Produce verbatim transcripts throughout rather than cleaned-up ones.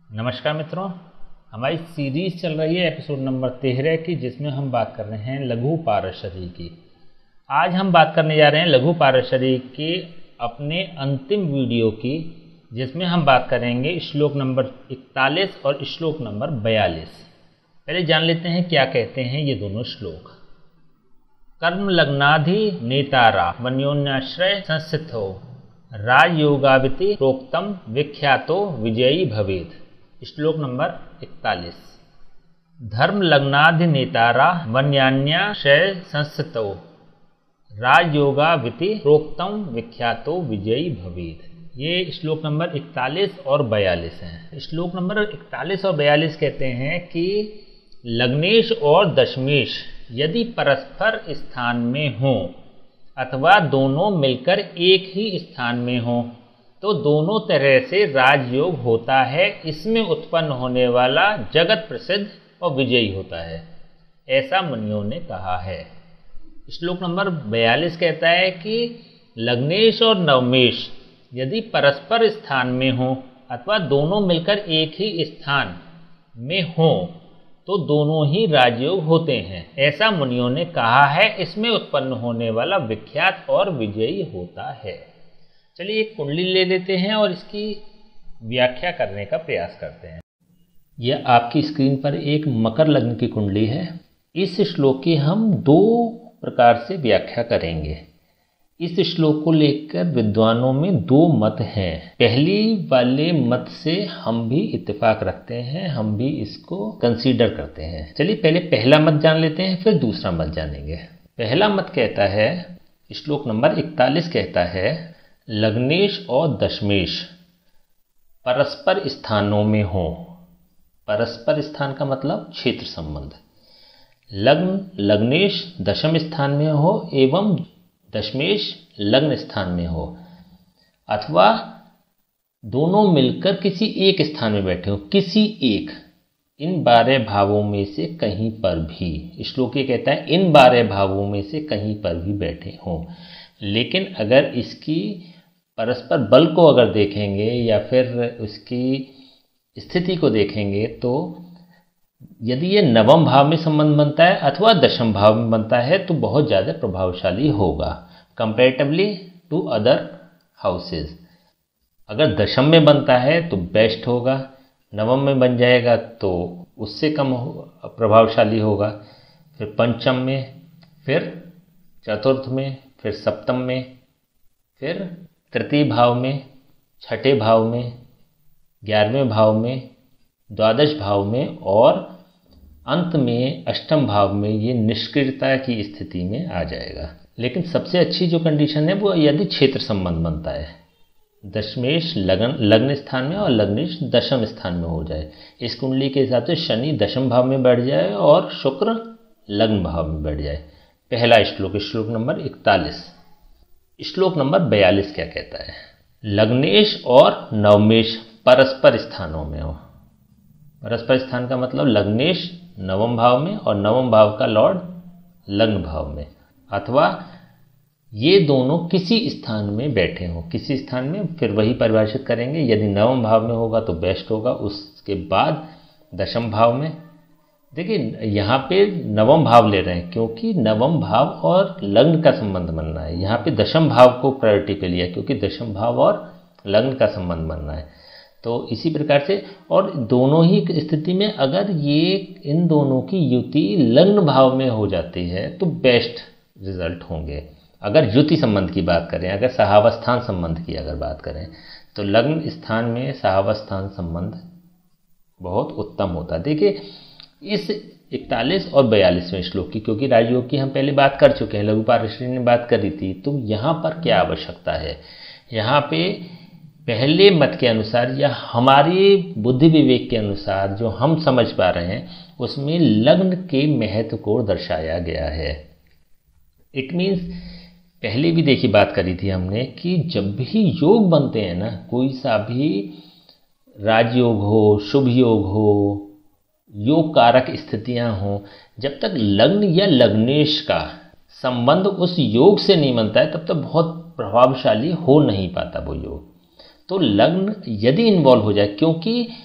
नमस्कार मित्रों, हमारी सीरीज चल रही है एपिसोड नंबर तेरह की, जिसमें हम बात कर रहे हैं लघु पारशरी की। आज हम बात करने जा रहे हैं लघु पारशरी के अपने अंतिम वीडियो की, जिसमें हम बात करेंगे श्लोक नंबर इकतालीस और श्लोक नंबर बयालीस। पहले जान लेते हैं क्या कहते हैं ये दोनों श्लोक। कर्म लग्नाधि नेतारा वन्योन्याश्रय संस्थितो राजयोगाविति प्रोक्तम विख्यातो विजयी भवेत्। श्लोक नंबर इकतालीस। धर्म लग्नाधि नेतारा वन्यान्याश्रय संस्थितो राजयोगाविति प्रोक्तम विख्यातो विजयी भवेत्। ये श्लोक नंबर इकतालीस और बयालीस हैं। श्लोक नंबर इकतालीस और बयालीस कहते हैं कि लग्नेश और दशमेश यदि परस्पर स्थान में हों अथवा दोनों मिलकर एक ही स्थान में हों तो दोनों तरह से राजयोग होता है। इसमें उत्पन्न होने वाला जगत प्रसिद्ध और विजयी होता है, ऐसा मुनियों ने कहा है। श्लोक नंबर बयालीस कहता है कि लग्नेश और नवमेश यदि परस्पर स्थान में हों अथवा दोनों मिलकर एक ही स्थान में हों तो दोनों ही राजयोग होते हैं, ऐसा मुनियों ने कहा है। इसमें उत्पन्न होने वाला विख्यात और विजयी होता है। चलिए एक कुंडली ले लेते हैं और इसकी व्याख्या करने का प्रयास करते हैं। यह आपकी स्क्रीन पर एक मकर लग्न की कुंडली है। इस श्लोक की हम दो प्रकार से व्याख्या करेंगे। इस श्लोक को लेकर विद्वानों में दो मत हैं। पहली वाले मत से हम भी इत्तेफाक रखते हैं, हम भी इसको कंसीडर करते हैं। चलिए पहले पहला मत जान लेते हैं, फिर दूसरा मत जानेंगे। पहला मत कहता है, श्लोक नंबर इकतालीस कहता है, लग्नेश और दशमेश परस्पर स्थानों में हो। परस्पर स्थान का मतलब क्षेत्र संबंध। लग्न लग्नेश दशम स्थान में हो एवं दशमेश लग्न स्थान में हो, अथवा दोनों मिलकर किसी एक स्थान में बैठे हो, किसी एक इन बारह भावों में से कहीं पर भी। श्लोक ये कहता है इन बारह भावों में से कहीं पर भी बैठे हों। लेकिन अगर इसकी परस्पर बल को अगर देखेंगे या फिर उसकी स्थिति को देखेंगे तो यदि ये नवम भाव में संबंध बनता है अथवा दशम भाव में बनता है तो बहुत ज़्यादा प्रभावशाली होगा कंपैरेटिवली टू अदर हाउसेस। अगर दशम में बनता है तो बेस्ट होगा, नवम में बन जाएगा तो उससे कम प्रभावशाली होगा, फिर पंचम में, फिर चतुर्थ में, फिर सप्तम में, फिर तृतीय भाव में, छठे भाव में, ग्यारहवें भाव में, द्वादश भाव में और अंत में अष्टम भाव में ये निष्क्रियता की स्थिति में आ जाएगा। लेकिन सबसे अच्छी जो कंडीशन है वो यदि क्षेत्र संबंध बनता है, दशमेश लग्न लग्न स्थान में और लग्नेश दशम स्थान में हो जाए। इस कुंडली के हिसाब से शनि दशम भाव में बैठ जाए और शुक्र लग्न भाव में बैठ जाए। पहला श्लोक, श्लोक नंबर इकतालीस। श्लोक नंबर बयालीस क्या कहता है, लग्नेश और नवमेश परस्पर स्थानों में हो। परस्पर स्थान का मतलब लग्नेश नवम भाव में और नवम भाव का लॉर्ड लग्न भाव में, अथवा ये दोनों किसी स्थान में बैठे हों। किसी स्थान में फिर वही परिभाषित करेंगे, यदि नवम भाव में होगा तो बेस्ट होगा, उसके बाद दशम भाव में। देखिए यहाँ पे नवम भाव ले रहे हैं क्योंकि नवम भाव और लग्न का संबंध बनना है। यहाँ पे दशम भाव को प्रायोरिटी पे लिया क्योंकि दशम भाव और लग्न का संबंध बनना है। तो इसी प्रकार से, और दोनों ही स्थिति में अगर ये इन दोनों की युति लग्न भाव में हो जाती है तो बेस्ट रिजल्ट होंगे। अगर युति संबंध की बात करें, अगर सहावस्थान संबंध की अगर बात करें तो लग्न स्थान में सहावस्थान संबंध बहुत उत्तम होता है। देखिए इस इकतालीस और बयालीसवें श्लोक की, क्योंकि राजयोग की हम पहले बात कर चुके हैं, लघु पारशरी ने बात करी थी, तो यहाँ पर क्या आवश्यकता है। यहाँ पे पहले मत के अनुसार या हमारी बुद्धि विवेक के अनुसार जो हम समझ पा रहे हैं उसमें लग्न के महत्व को दर्शाया गया है। इट मीन्स पहले भी देखी बात करी थी हमने कि जब भी योग बनते हैं ना, कोई सा भी राजयोग हो, शुभ योग हो, योग कारक स्थितियां हों, जब तक लग्न या लग्नेश का संबंध उस योग से नहीं बनता है तब तक बहुत प्रभावशाली हो नहीं पाता वो योग। तो लग्न यदि इन्वॉल्व हो जाए, क्योंकि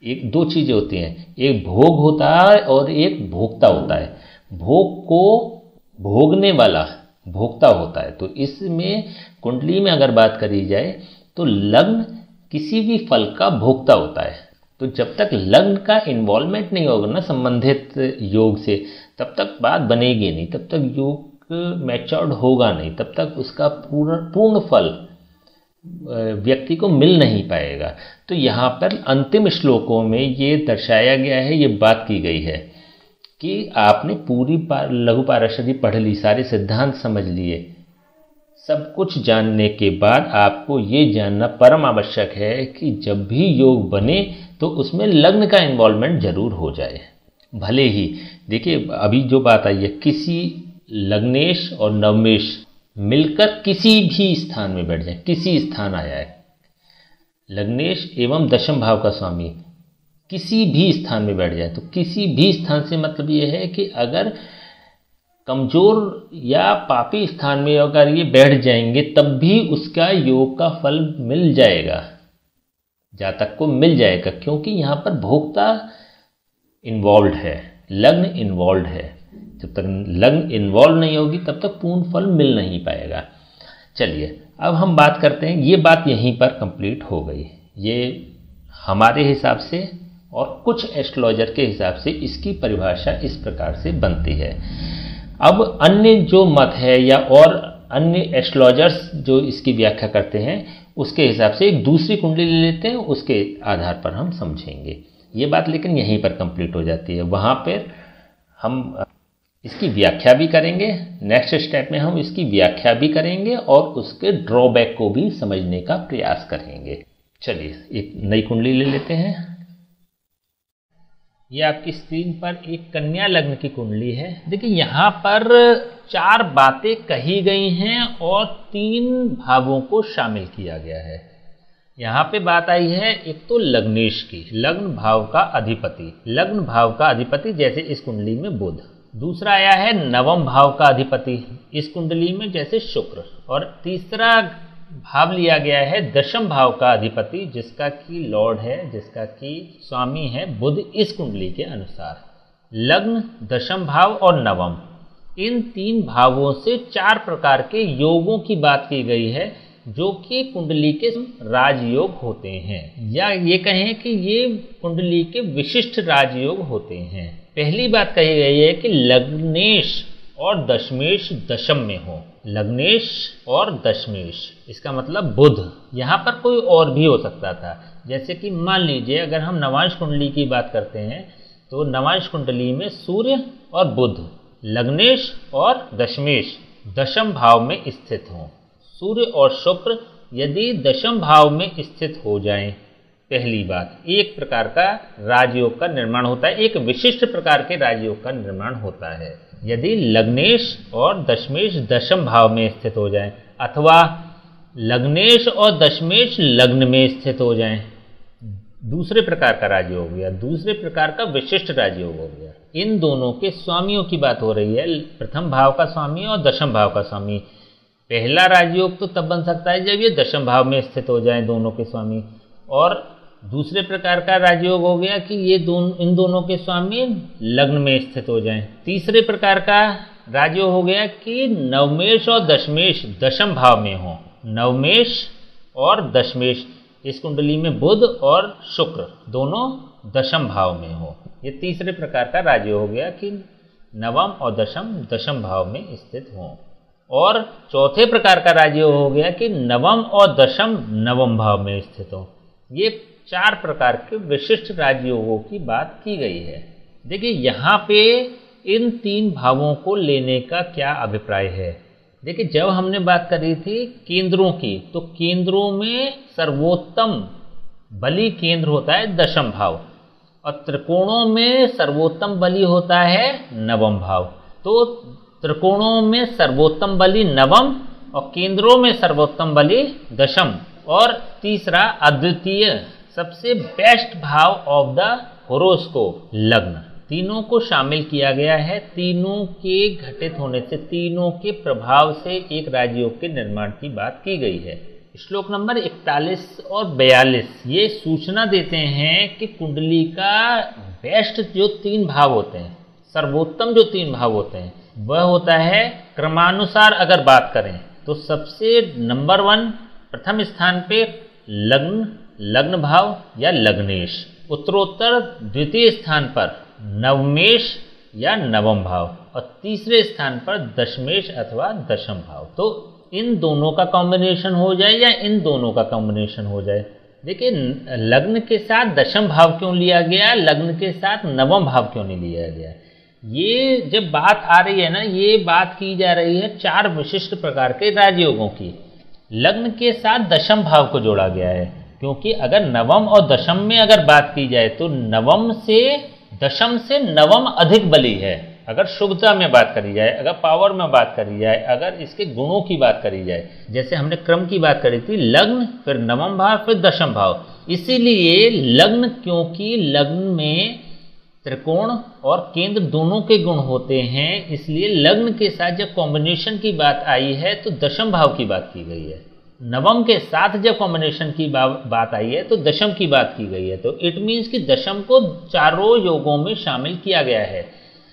एक दो चीज़ें होती हैं, एक भोग होता है और एक भोक्ता होता है। भोग को भोगने वाला भोक्ता होता है। तो इसमें कुंडली में अगर बात करी जाए तो लग्न किसी भी फल का भोक्ता होता है। तो जब तक लग्न का इन्वॉल्वमेंट नहीं होगा ना संबंधित योग से, तब तक बात बनेगी नहीं, तब तक योग मैच्योर्ड होगा नहीं, तब तक उसका पूर्ण पूर्ण फल व्यक्ति को मिल नहीं पाएगा। तो यहाँ पर अंतिम श्लोकों में ये दर्शाया गया है, ये बात की गई है कि आपने पूरी लघु पाराशरी पढ़ ली, सारे सिद्धांत समझ लिए, सब कुछ जानने के बाद आपको ये जानना परम आवश्यक है कि जब भी योग बने तो उसमें लग्न का इन्वॉल्वमेंट जरूर हो जाए। भले ही देखिए अभी जो बात आई है, किसी लग्नेश और नवमेश मिलकर किसी भी स्थान में बैठ जाए, किसी स्थान आया है, लग्नेश एवं दशम भाव का स्वामी किसी भी स्थान में बैठ जाए, तो किसी भी स्थान से मतलब ये है कि अगर कमजोर या पापी स्थान में अगर ये बैठ जाएंगे तब भी उसका योग का फल मिल जाएगा, जातक को मिल जाएगा, क्योंकि यहाँ पर भोक्ता इन्वॉल्व है, लग्न इन्वॉल्व है। जब तक लग्न इन्वॉल्व नहीं होगी तब तक पूर्ण फल मिल नहीं पाएगा। चलिए अब हम बात करते हैं, ये बात यहीं पर कंप्लीट हो गई। ये हमारे हिसाब से और कुछ एस्ट्रोलॉजर के हिसाब से इसकी परिभाषा इस प्रकार से बनती है। अब अन्य जो मत है या और अन्य एस्ट्रोलॉजर्स जो इसकी व्याख्या करते हैं उसके हिसाब से एक दूसरी कुंडली ले लेते हैं, उसके आधार पर हम समझेंगे ये बात। लेकिन यहीं पर कंप्लीट हो जाती है, वहाँ पर हम इसकी व्याख्या भी करेंगे। नेक्स्ट स्टेप में हम इसकी व्याख्या भी करेंगे और उसके ड्रॉबैक को भी समझने का प्रयास करेंगे। चलिए एक नई कुंडली ले लेते हैं। ये आपकी स्क्रीन पर एक कन्या लग्न की कुंडली है। देखिए यहाँ पर चार बातें कही गई हैं और तीन भावों को शामिल किया गया है। यहाँ पे बात आई है एक तो लग्नेश की, लग्न भाव का अधिपति, लग्न भाव का अधिपति जैसे इस कुंडली में बुध। दूसरा आया है नवम भाव का अधिपति इस कुंडली में जैसे शुक्र, और तीसरा भाव लिया गया है दशम भाव का अधिपति जिसका की लॉर्ड है, जिसका की स्वामी है बुध इस कुंडली के अनुसार। लग्न, दशम भाव और नवम, इन तीन भावों से चार प्रकार के योगों की बात की गई है जो कि कुंडली के राजयोग होते हैं, या ये कहें कि ये कुंडली के विशिष्ट राजयोग होते हैं। पहली बात कही गई है कि लग्नेश और दशमेश दशम में हो, लग्नेश और दशमेश, इसका मतलब बुध। यहाँ पर कोई और भी हो सकता था, जैसे कि मान लीजिए अगर हम नवांश कुंडली की बात करते हैं तो नवांश कुंडली में सूर्य और बुध लग्नेश और दशमेश दशम भाव में स्थित हों। सूर्य और शुक्र यदि दशम भाव में स्थित हो जाएं, पहली बात एक प्रकार का राजयोग का निर्माण होता है, एक विशिष्ट प्रकार के राजयोग का निर्माण होता है। यदि लग्नेश और दशमेश दशम भाव में स्थित हो जाएं, अथवा लग्नेश और दशमेश लग्न में स्थित हो जाएं, दूसरे प्रकार का राजयोग हो गया, दूसरे प्रकार का विशिष्ट राजयोग हो गया। इन दोनों के स्वामियों की बात हो रही है, प्रथम भाव का स्वामी और दशम भाव का स्वामी। पहला राजयोग तो तब बन सकता है जब ये दशम भाव में स्थित हो जाएं दोनों के स्वामी, और दूसरे प्रकार का राजयोग हो गया कि ये दोनों इन दोनों के स्वामी लग्न में स्थित हो जाएं। तीसरे प्रकार का राजयोग हो गया कि नवमेश और दशमेश दशम भाव में हो, नवमेश और दशमेश इस कुंडली में बुध और शुक्र दोनों दशम भाव में हो। ये तीसरे प्रकार का राजयोग हो गया कि नवम और दशम दशम भाव में स्थित हों। और चौथे प्रकार का राजयोग हो गया कि नवम और दशम नवम भाव में स्थित हो। ये चार प्रकार के विशिष्ट राजयोगों की बात की गई है। देखिए यहाँ पे इन तीन भावों को लेने का क्या अभिप्राय है। देखिए जब हमने बात करी थी केंद्रों की, तो केंद्रों में सर्वोत्तम बली केंद्र होता है दशम भाव, और त्रिकोणों में सर्वोत्तम बली होता है नवम भाव। तो त्रिकोणों में सर्वोत्तम बली नवम और केंद्रों में सर्वोत्तम बली दशम, और तीसरा अद्वितीय सबसे बेस्ट भाव ऑफ द होरोस्कोप लग्न, तीनों को शामिल किया गया है। तीनों के घटित होने से, तीनों के प्रभाव से एक राजयोग के निर्माण की बात की गई है। श्लोक नंबर इकतालीस और बयालीस ये सूचना देते हैं कि कुंडली का बेस्ट जो तीन भाव होते हैं, सर्वोत्तम जो तीन भाव होते हैं, वह होता है क्रमानुसार अगर बात करें तो सबसे नंबर वन प्रथम स्थान पे लग्न, लग्न भाव या लग्नेश, उत्तरोत्तर द्वितीय स्थान पर नवमेश या नवम भाव और तीसरे स्थान पर दशमेश अथवा दशम भाव। तो इन दोनों का कॉम्बिनेशन हो जाए या इन दोनों का कॉम्बिनेशन हो जाए। देखिए लग्न के साथ दशम भाव क्यों लिया गया, लग्न के साथ नवम भाव क्यों नहीं लिया गया, ये जब बात आ रही है ना, ये बात की जा रही है चार विशिष्ट प्रकार के राजयोगों की। लग्न के साथ दशम भाव को जोड़ा गया है क्योंकि अगर नवम और दशम में अगर बात की जाए तो नवम से दशम से नवम अधिक बली है। अगर शुभता में बात करी जाए, अगर पावर में बात करी जाए, अगर इसके गुणों की बात करी जाए, जैसे हमने क्रम की बात करी थी, लग्न फिर नवम भाव फिर दशम भाव। इसीलिए लग्न, क्योंकि लग्न में त्रिकोण और केंद्र दोनों के गुण होते हैं, इसलिए लग्न के साथ जब कॉम्बिनेशन की बात आई है तो दशम भाव की बात की गई है। नवम के साथ जब कॉम्बिनेशन की बात आई है तो दशम की बात की गई है। तो इट मीन्स कि दशम को चारों योगों में शामिल किया गया है,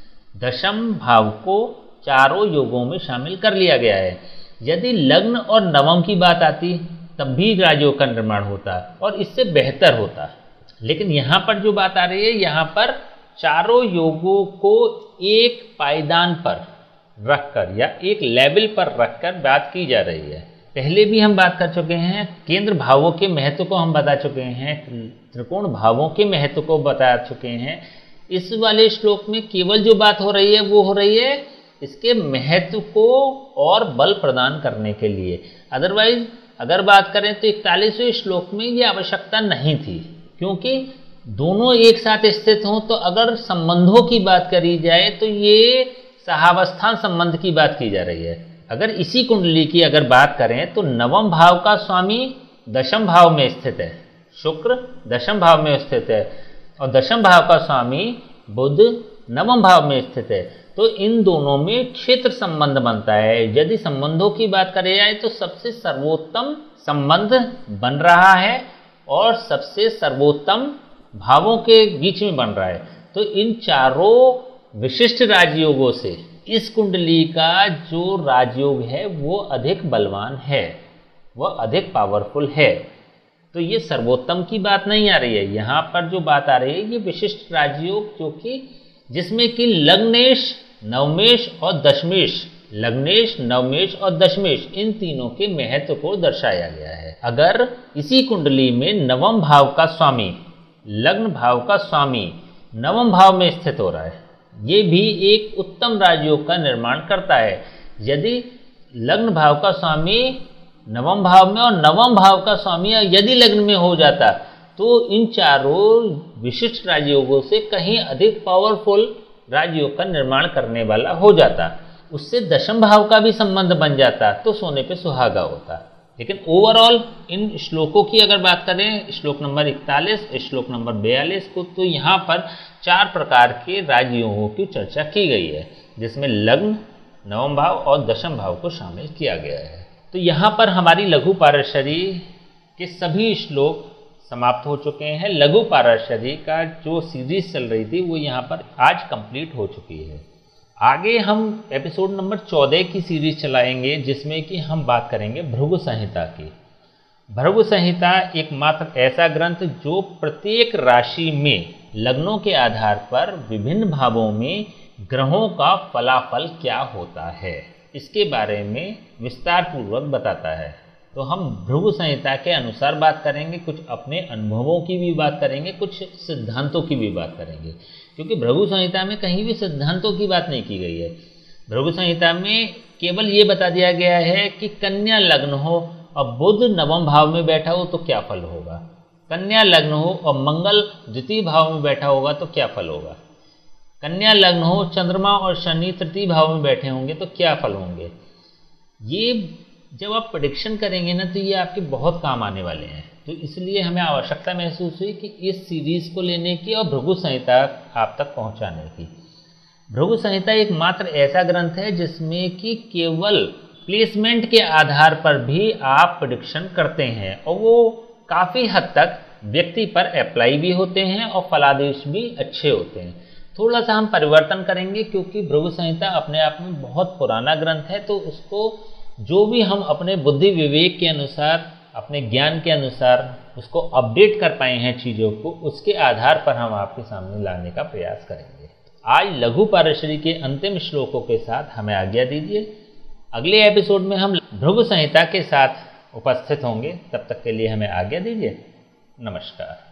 दशम भाव को चारों योगों में शामिल कर लिया गया है। यदि लग्न और नवम की बात आती तब भी राजयोग का निर्माण होता और इससे बेहतर होता, लेकिन यहाँ पर जो बात आ रही है, यहाँ पर चारों योगों को एक पायदान पर रखकर या एक लेवल पर रखकर बात की जा रही है। पहले भी हम बात कर चुके हैं, केंद्र भावों के महत्व को हम बता चुके हैं, त्रिकोण भावों के महत्व को बता चुके हैं। इस वाले श्लोक में केवल जो बात हो रही है वो हो रही है इसके महत्व को और बल प्रदान करने के लिए। अदरवाइज अगर बात करें तो इकतालीसवें श्लोक में ये आवश्यकता नहीं थी, क्योंकि दोनों एक साथ स्थित हों। तो अगर संबंधों की बात करी जाए तो ये सहावस्थान संबंध की बात की जा रही है। अगर इसी कुंडली की अगर बात करें तो नवम भाव का स्वामी दशम भाव में स्थित है, शुक्र दशम भाव में स्थित है और दशम भाव का स्वामी बुध नवम भाव में स्थित है। तो इन दोनों में क्षेत्र संबंध बनता है। यदि संबंधों की बात करी जाए तो सबसे सर्वोत्तम संबंध बन रहा है और सबसे सर्वोत्तम भावों के बीच में बन रहा है। तो इन चारों विशिष्ट राजयोगों से इस कुंडली का जो राजयोग है वो अधिक बलवान है, वह अधिक पावरफुल है। तो ये सर्वोत्तम की बात नहीं आ रही है, यहाँ पर जो बात आ रही है ये विशिष्ट राजयोग, जो कि जिसमें कि लग्नेश, नवमेश और दशमेश, लग्नेश, नवमेश और दशमेश, इन तीनों के महत्व को दर्शाया गया है। अगर इसी कुंडली में नवम भाव का स्वामी, लग्न भाव का स्वामी नवम भाव में स्थित हो रहा है, ये भी एक उत्तम राजयोग का निर्माण करता है। यदि लग्न भाव का स्वामी नवम भाव में और नवम भाव का स्वामी यदि लग्न में हो जाता तो इन चारों विशिष्ट राजयोगों से कहीं अधिक पावरफुल राजयोग का निर्माण करने वाला हो जाता। उससे दशम भाव का भी संबंध बन जाता तो सोने पे सुहागा होता। लेकिन ओवरऑल इन श्लोकों की अगर बात करें, श्लोक नंबर इकतालीस, श्लोक नंबर बयालीस को, तो यहाँ पर चार प्रकार के राजयोगों की चर्चा की गई है, जिसमें लग्न, नवम भाव और दशम भाव को शामिल किया गया है। तो यहाँ पर हमारी लघु पाराशरी के सभी श्लोक समाप्त हो चुके हैं। लघु पाराशरी का जो सीरीज चल रही थी वो यहाँ पर आज कंप्लीट हो चुकी है। आगे हम एपिसोड नंबर चौदह की सीरीज चलाएंगे, जिसमें कि हम बात करेंगे भृगु संहिता की। भृगु संहिता एकमात्र ऐसा ग्रंथ जो प्रत्येक राशि में लग्नों के आधार पर विभिन्न भावों में ग्रहों का फलाफल क्या होता है, इसके बारे में विस्तार पूर्वक बताता है। तो हम भृगु संहिता के अनुसार बात करेंगे, कुछ अपने अनुभवों की भी बात करेंगे, कुछ सिद्धांतों की भी बात करेंगे, क्योंकि भृगु संहिता में कहीं भी सिद्धांतों की बात नहीं की गई है। भृगु संहिता में केवल ये बता दिया गया है कि कन्या लग्न हो और बुध नवम भाव में बैठा हो तो क्या फल होगा, कन्या लग्न हो और मंगल द्वितीय भाव में बैठा होगा तो क्या फल होगा, कन्या लग्न हो चंद्रमा और शनि तृतीय भाव में बैठे होंगे तो क्या फल होंगे। ये जब आप प्रेडिक्शन करेंगे ना तो ये आपके बहुत काम आने वाले हैं। तो इसलिए हमें आवश्यकता महसूस हुई कि इस सीरीज़ को लेने की और भृगु संहिता आप तक पहुंचाने की। भृगु संहिता एकमात्र ऐसा ग्रंथ है जिसमें कि केवल प्लेसमेंट के आधार पर भी आप प्रेडिक्शन करते हैं और वो काफ़ी हद तक व्यक्ति पर अप्लाई भी होते हैं और फलादेश भी अच्छे होते हैं। थोड़ा सा हम परिवर्तन करेंगे क्योंकि भृगु संहिता अपने आप में बहुत पुराना ग्रंथ है, तो उसको जो भी हम अपने बुद्धि विवेक के अनुसार, अपने ज्ञान के अनुसार उसको अपडेट कर पाए हैं चीज़ों को, उसके आधार पर हम आपके सामने लाने का प्रयास करेंगे। आज लघु पारशरी के अंतिम श्लोकों के साथ हमें आज्ञा दीजिए। अगले एपिसोड में हम भृगु संहिता के साथ उपस्थित होंगे। तब तक के लिए हमें आज्ञा दीजिए। नमस्कार।